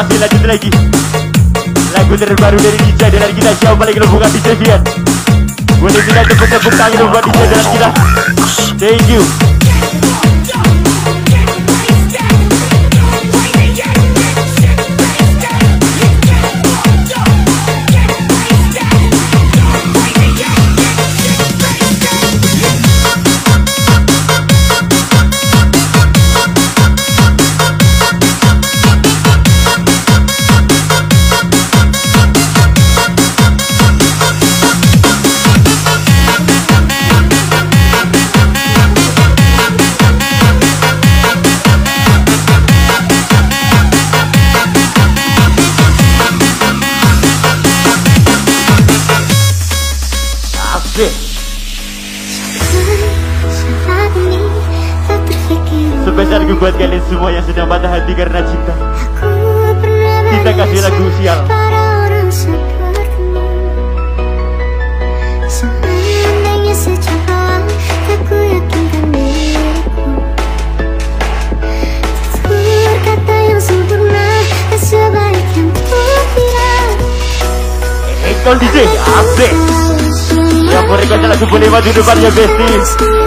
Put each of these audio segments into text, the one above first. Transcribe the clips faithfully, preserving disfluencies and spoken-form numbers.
masih lanjut lagi. Lagu terbaru dari D J dan kita siapa lagi bukan D J Vian. Boleh kita tepuk-tepuk tangan buat D J dan kita. Thank you. Sebesar gue buat kalian semua yang sedang patah hati karena cinta. Kita kasih lagu sial. Seandainya sejak awal aku yakinkan diriku, tutur kata yang sempurna tak sebaik yang kukira. Ekol D J, update. Yang mau request lagu boleh maju depannya besties.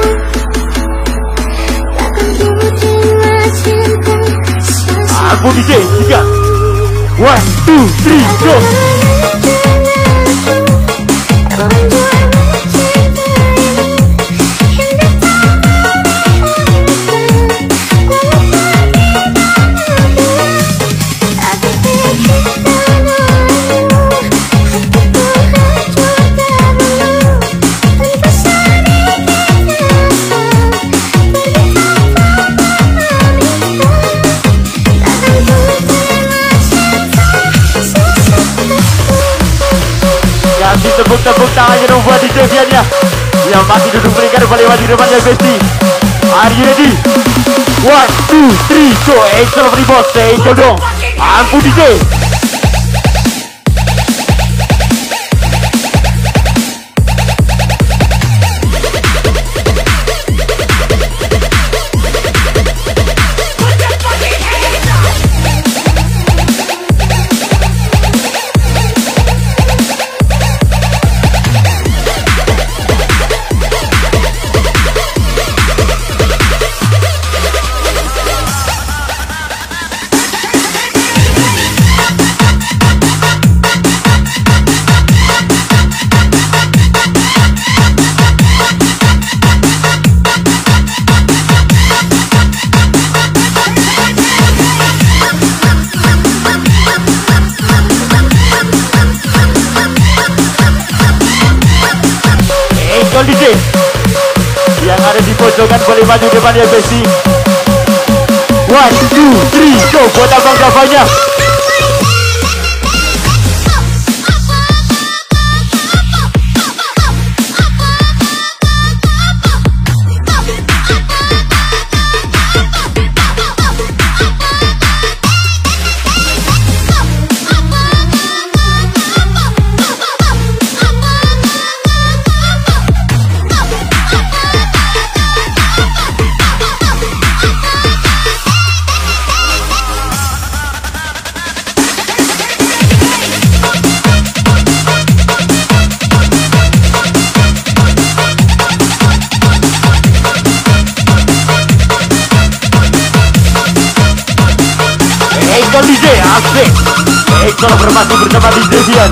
Aku D J, tiga, one, two, three, go. Tepuk-tepuk tangannya dong buat D J Vian-nya yang masih duduk berikan boleh maju depannya bestie. Are you ready? One, two, three, go. Excel free boss, thank you dong. Ampun D J. D J yang ada di pojokan boleh maju depannya bestie. One, two, three, go. Buat abang kafanya. D J asik. Ekor bermasuk bersama D J Vian.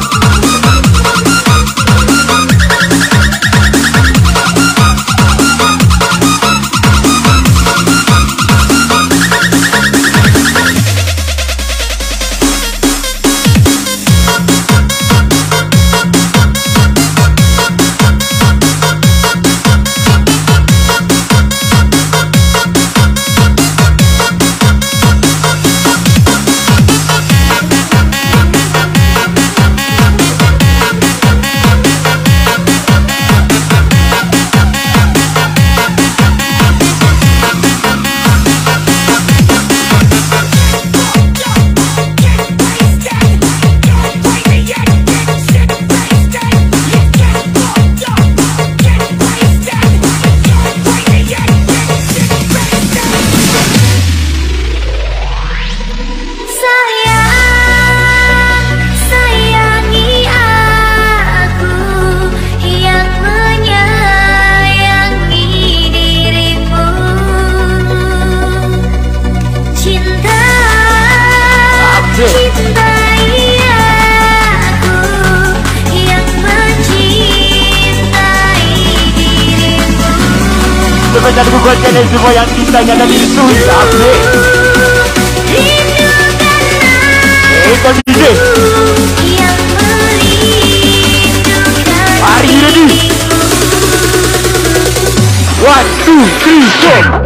spesial buat kalian semua yang cintanya dari Sui Asik. Eko D J. Are you ready? One, two, three, four.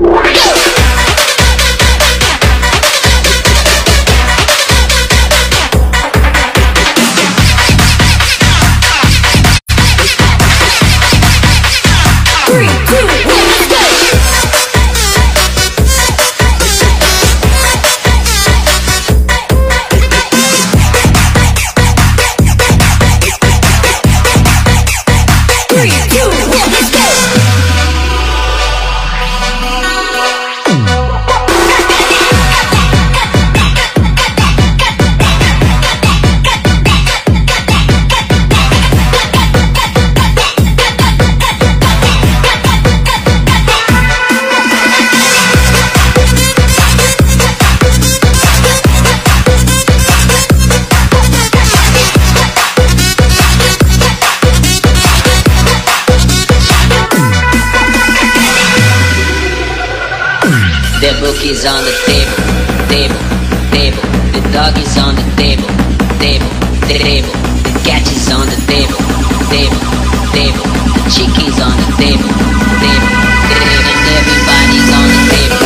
The book is on the table, table, table. The dog is on the table, table, table. The cat is on the table, table, table. The chicken's on the table, table, table. And everybody's on the table.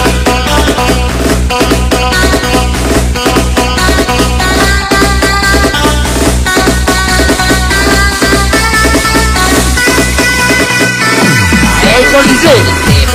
Hey, what is it?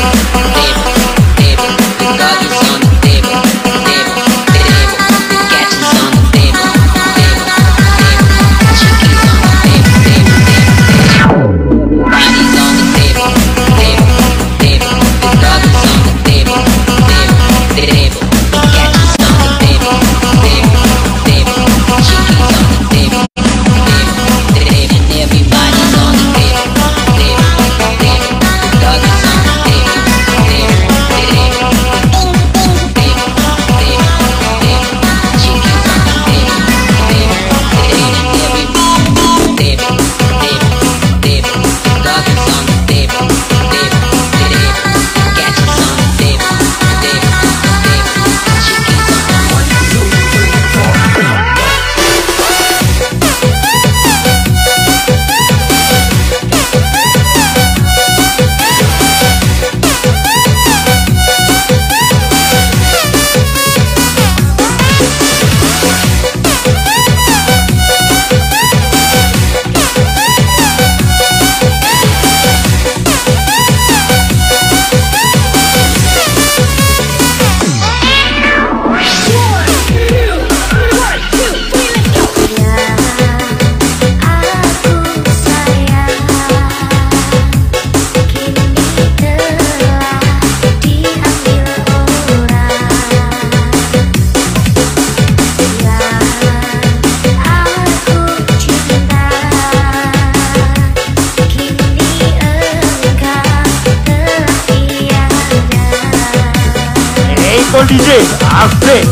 D J Asik.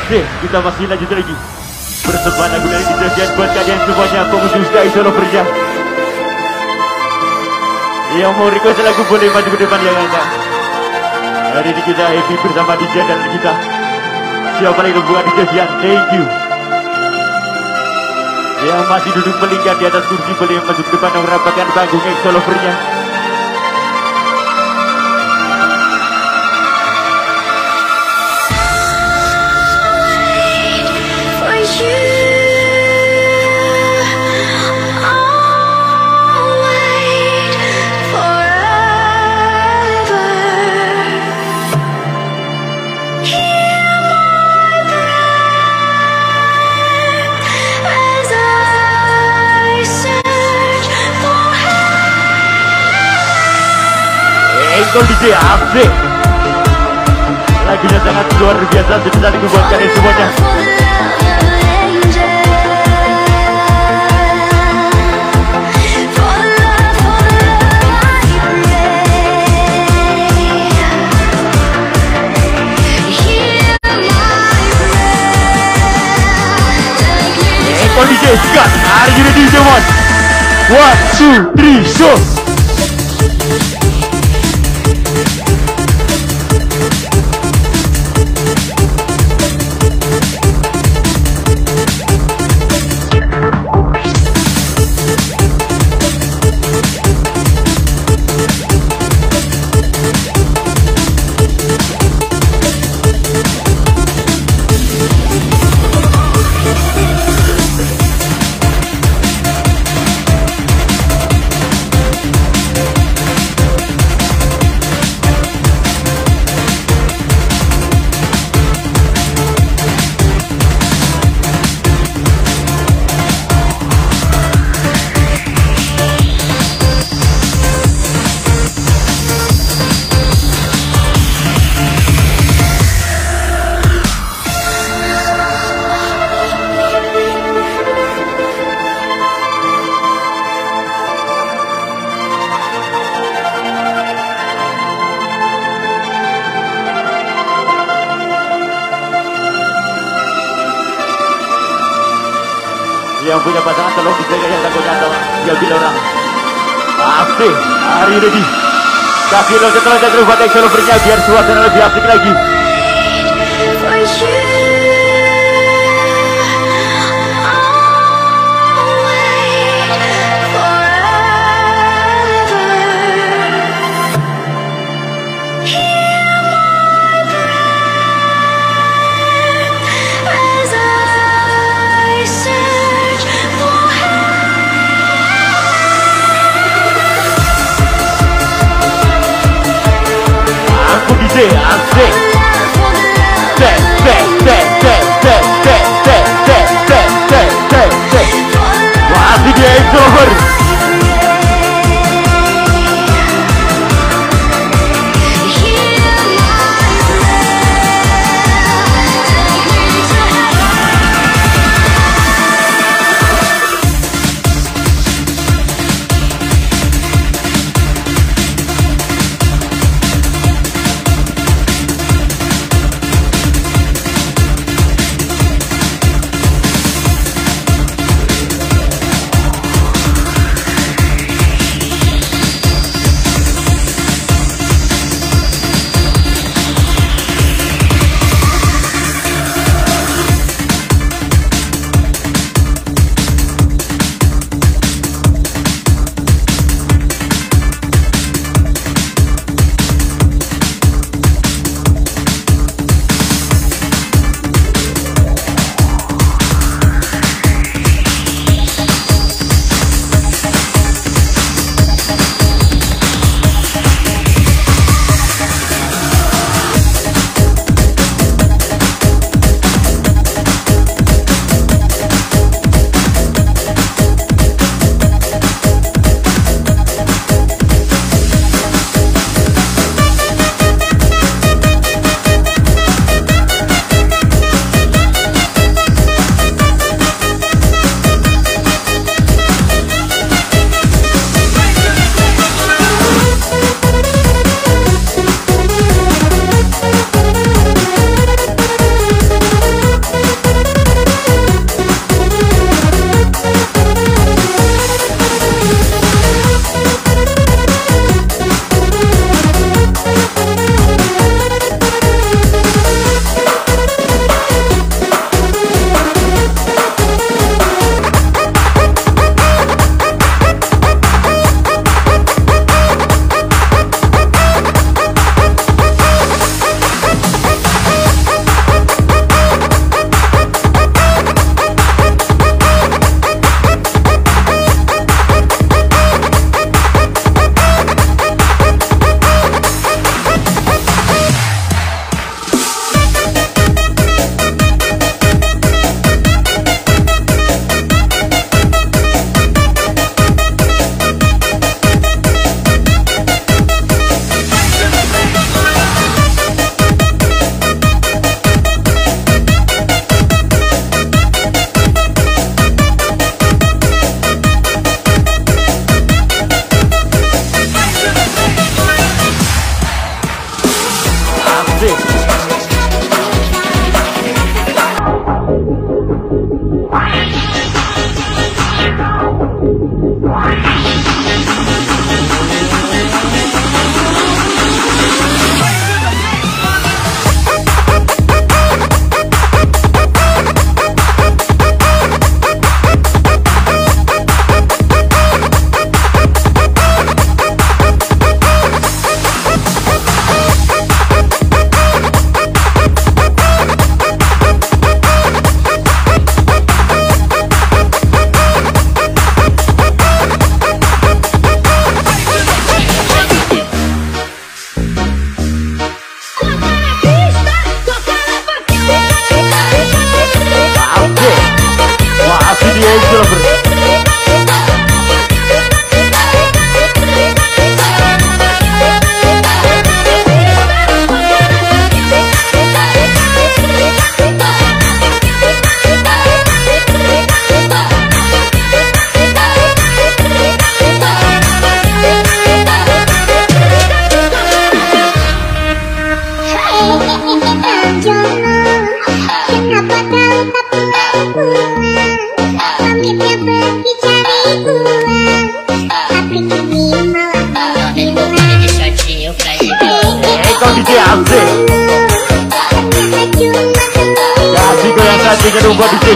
Asik, kita masih lanjut lagi persembahan lagu dari D J Fian buat kalian semuanya pengunjung Sky Solo Pria. Yang mau request lagu boleh maju ke depan ya guys. Hari ini kita happy bersama D J dan kita. Siapa lagi buat D J Fian? Thank you. Yang masih duduk melingkar di atas kursi boleh maju ke depan dan merapatkan panggung Solo Pria. D J asik. Lagunya sangat luar biasa. Sebisa lagu buat kalian semuanya. Eko D J Scott, are you ready teman? One, two, three, show. Yang punya pasangan tolong dijaga ya takutnya sama dia bilang orang asik. Hari ready kasih lo setelah jatuh buat Solo Pria biar suasana lebih asik lagi. Asik.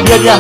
bagiannya.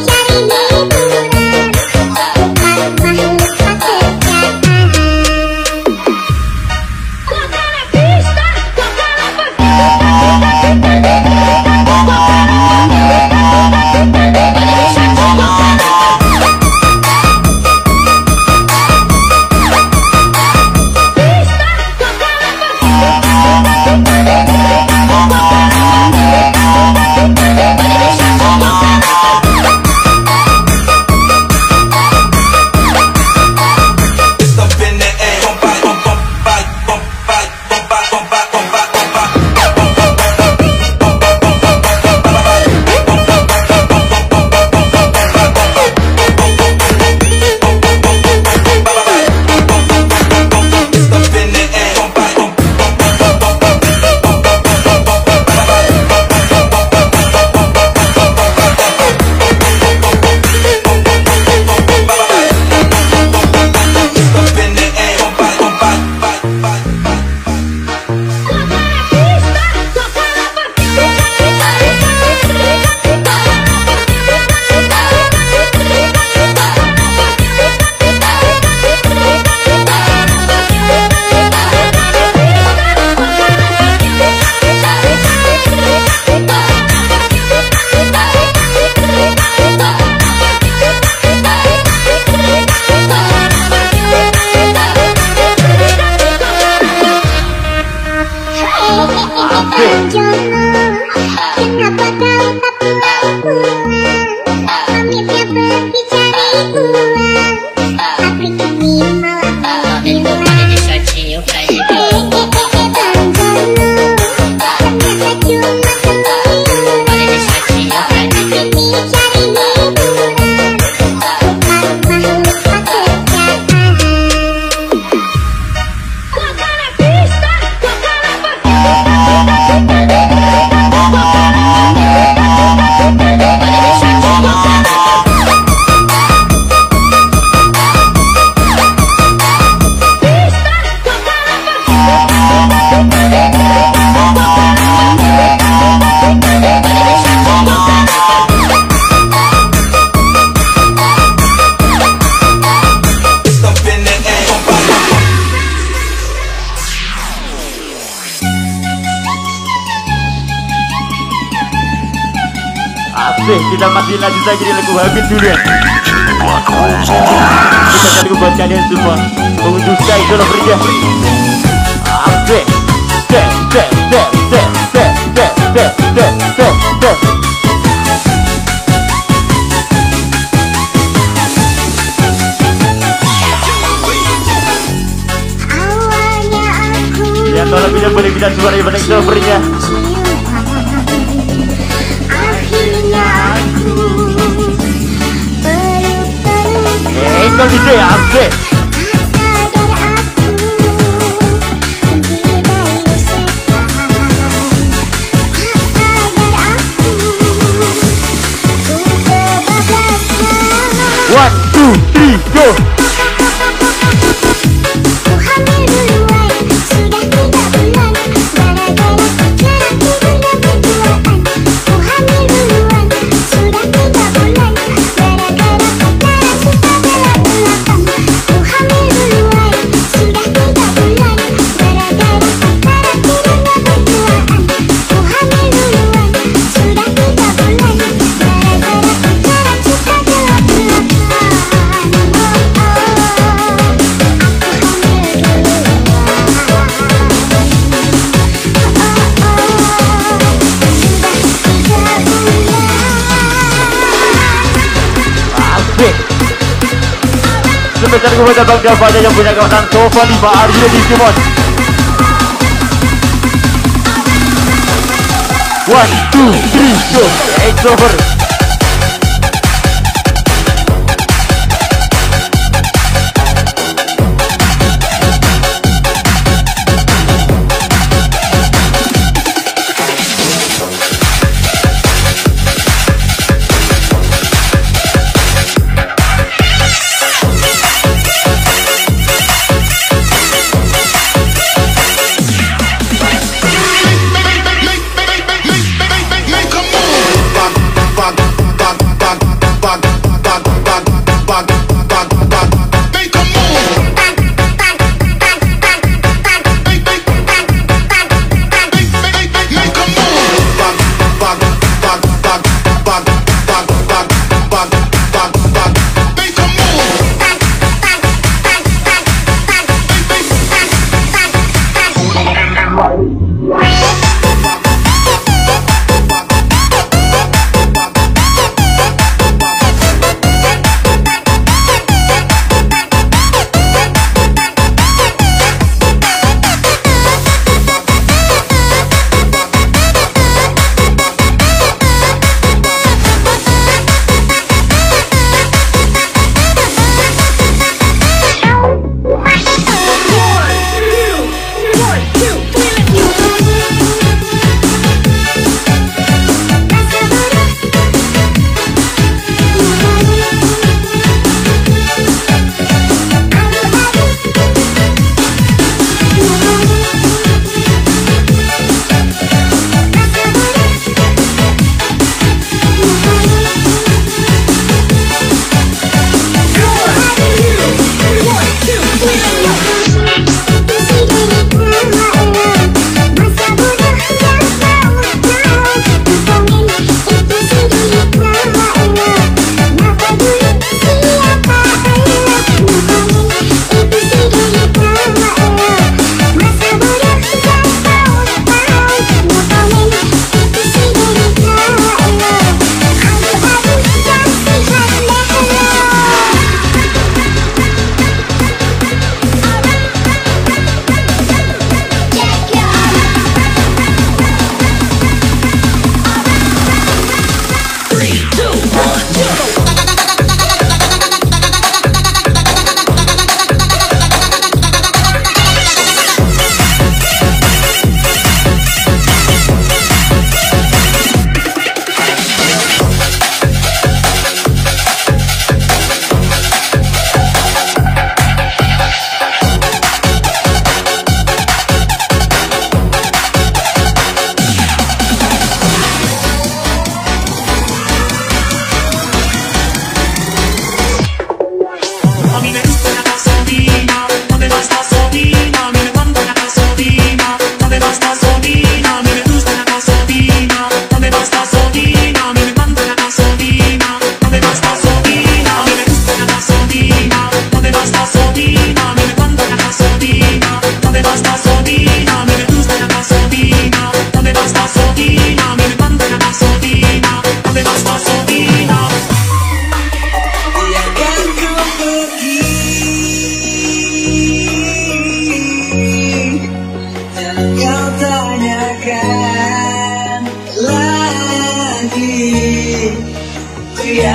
Kenapa kau tak pulang pulang? Pamitnya pergi cari uang. Tapi kini malah ternyata Asik, kita masih lanjut lagi di lagu Habib dulu ya. Kita cari buat kalian semua pengunjung Sky Solo Frida. Asik, set, set, set, set, set, set, set, set, set, set. Ya tolong bisa boleh kita suara yang banyak Solo Frida. Kau bisa ya, asik. One, two, three, go. Sebesar kepada bangga pada yang punya kawasan sofa lima Arjuna di Simon. One, two, three, go. It's over.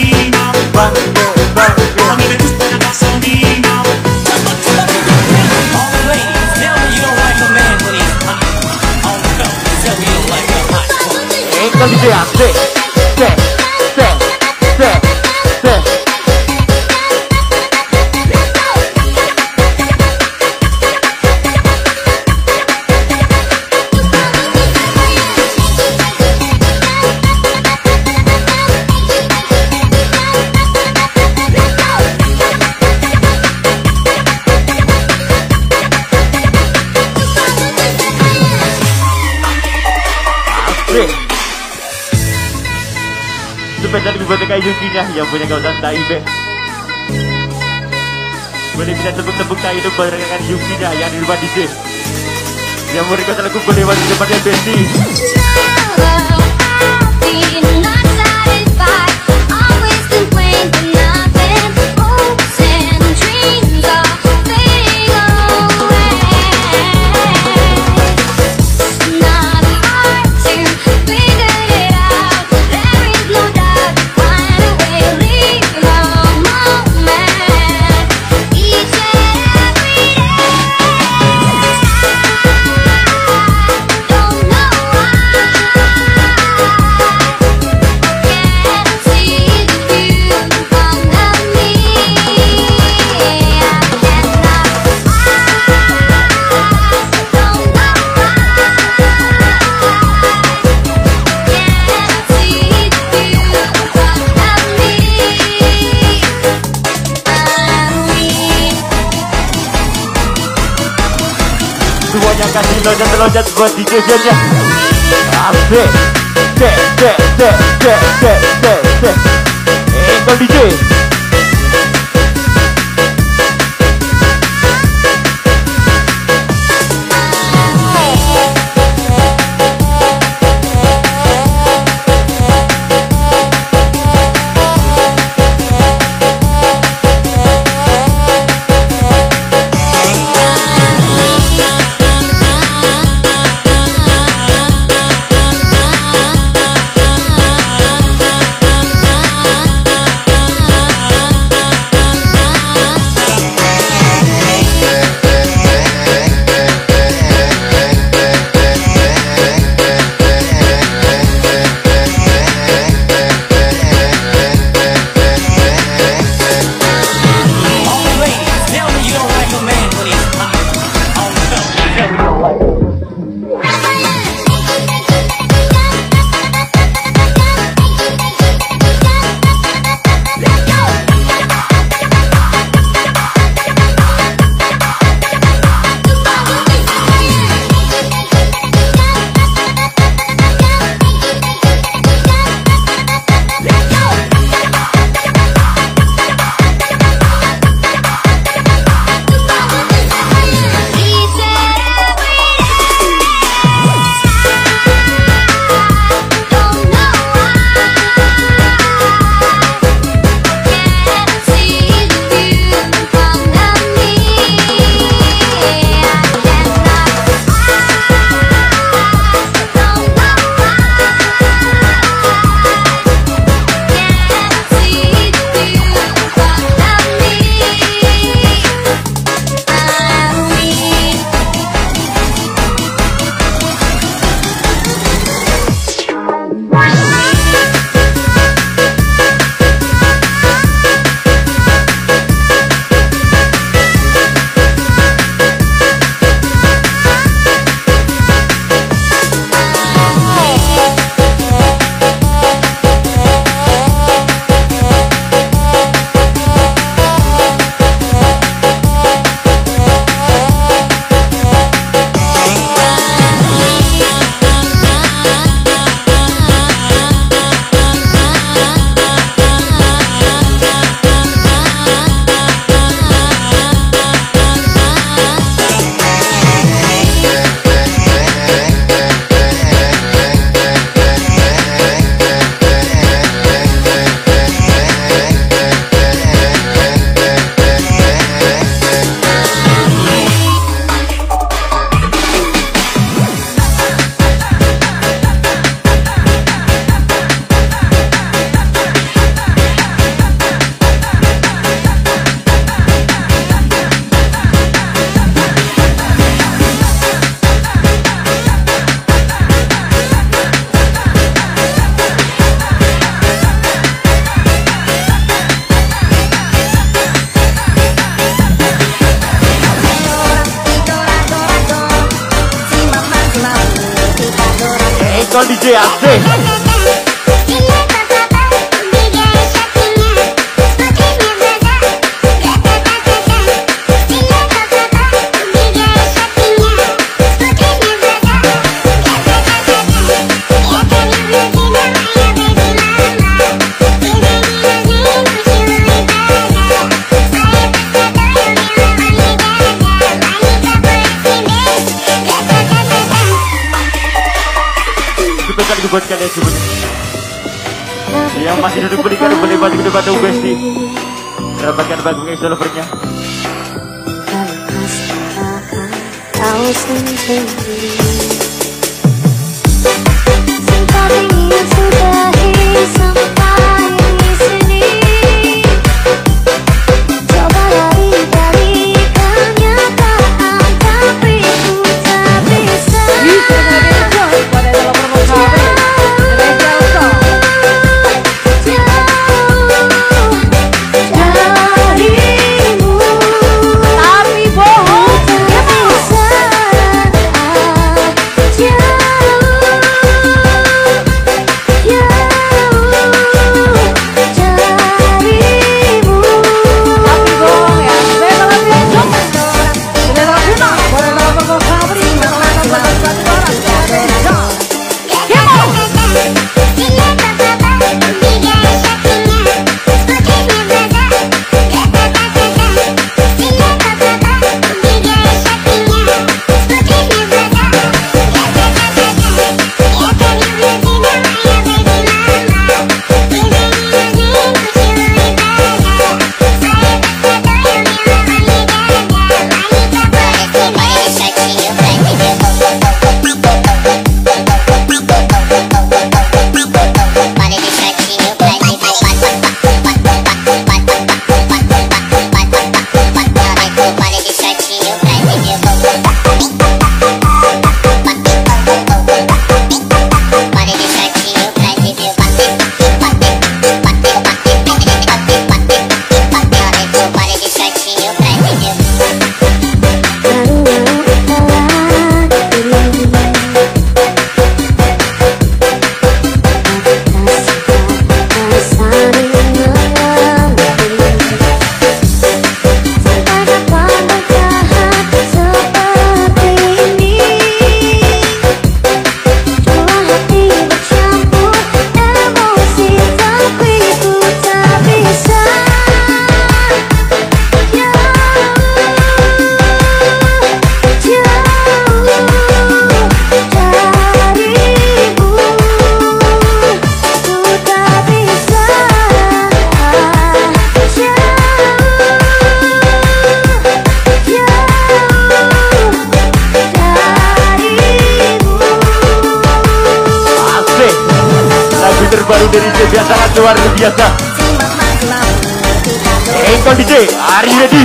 Bangke, bangke. Ekor D J asik. Cek, cek, cek, cek. Spesial biblioteka Yukinya yang punya kawasan Taibeh. Boleh bisa tepuk-tepuk tangan itu buat rekan Yukinya yang di rumah D J. Yang mau request lagu boleh di depannya Besti. Semuanya kasih loncat-loncat buat D J Jan-nya. Asik. Cek, cek, cek, cek, cek, cek, cek. Ekor D J. Nah Engkol D J asik. Buat kalian semua yang masih duduk berikan boleh baju ke depan dong besti. Dapatkan bagusnya solovernya. Kau sendiri sempat ingin sudahi sampai di sini. Coba lari dari kenyataan, tapi ku tak bisa. Baru dari D J yang sangat luar biasa. Engkol D J, are you ready?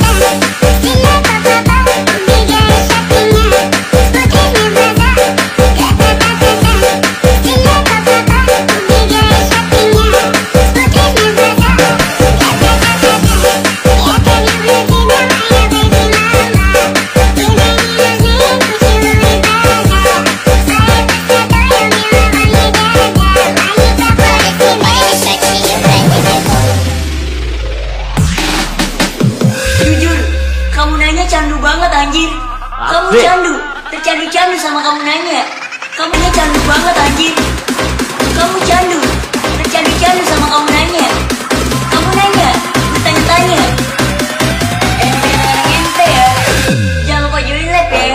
Candu banget anjir. Kamu Asik. candu, tercandu-candu sama kamu nanya. Kamu nya candu banget anjir. Kamu candu, tercandu-candu sama kamu nanya. Kamu nanya, bertanya-tanya. Eh, orang ente ya. Jangan lupa join live ya.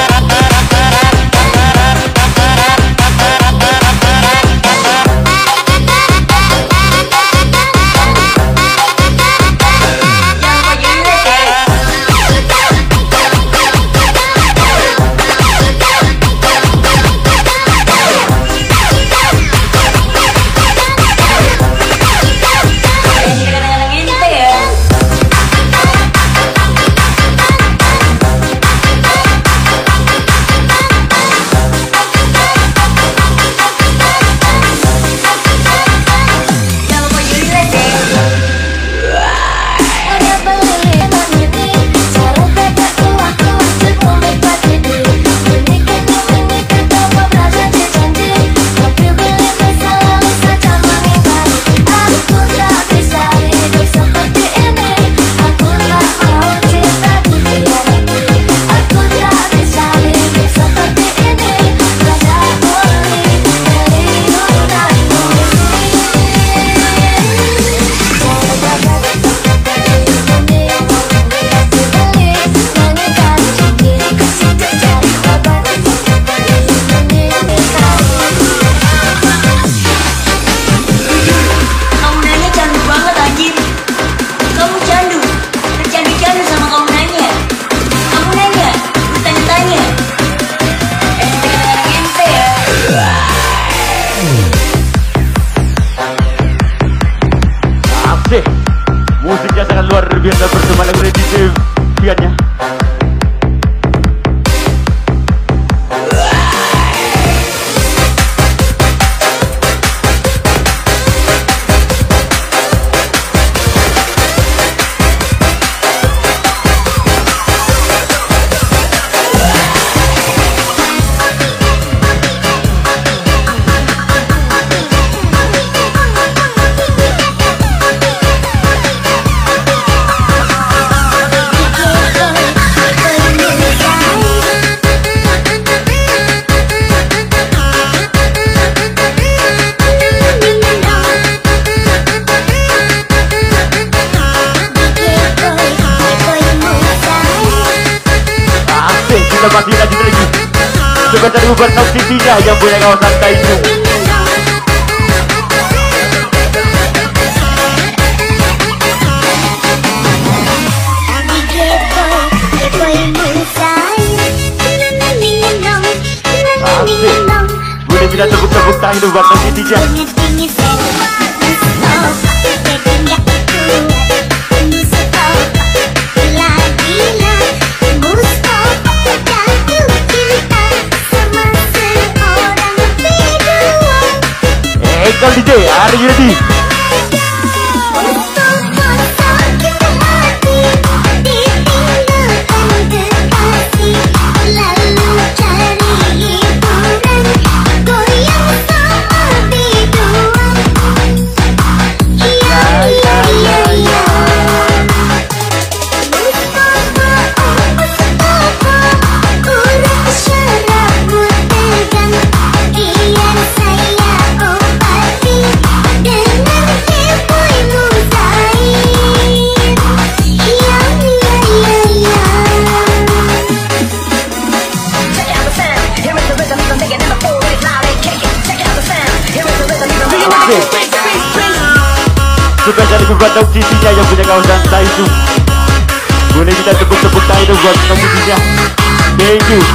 Thank Musiknya sangat luar biasa bersama lagu D J Fiannya. Masih lanjut lagi. Sebentar buat Knox City-nya yang punya kawasan Taichung. Asik. Boleh minta tepuk-tepuk tangan itu buat Knox City-nya. Ekal D J, are you ready? Spesial buat Knox City-nya yang punya kawasan Taichung. Boleh kita tepuk-tepuk tangan itu buat Knox City-nya. Thank you.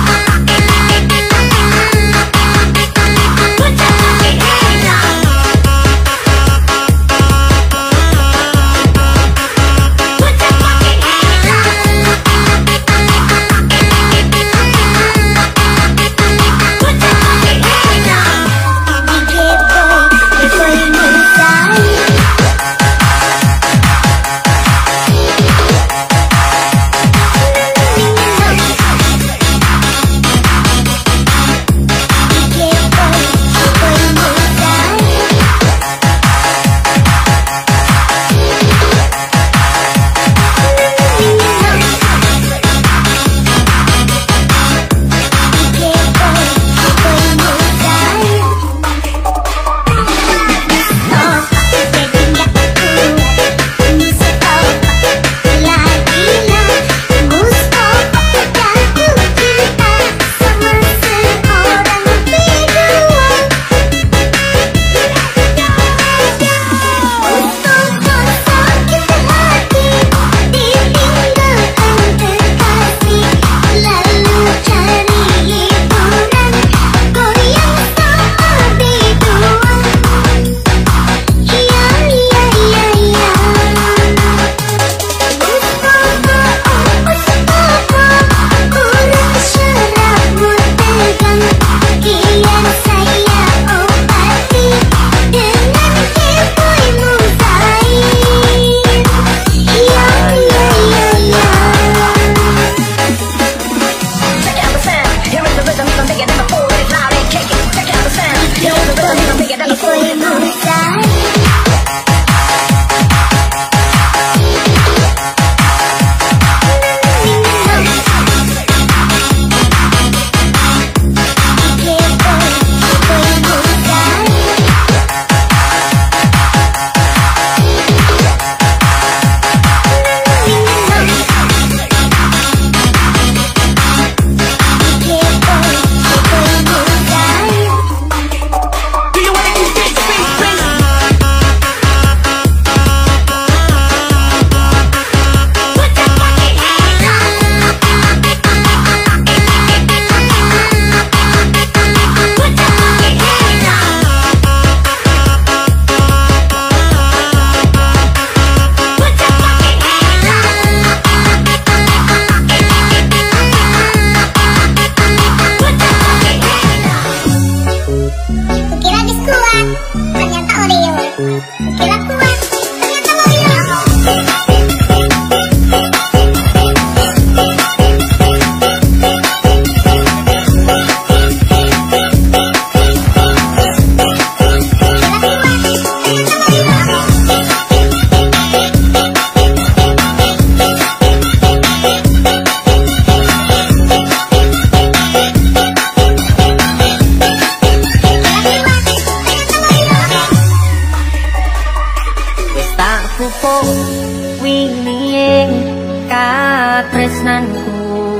wiling katresnanku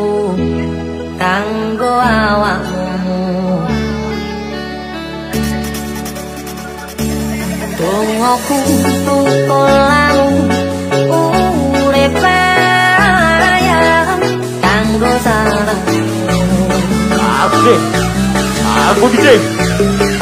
kanggo awakmu. Dongoku tukolang urip ayam kanggo sarengmu. Asik. Aku D J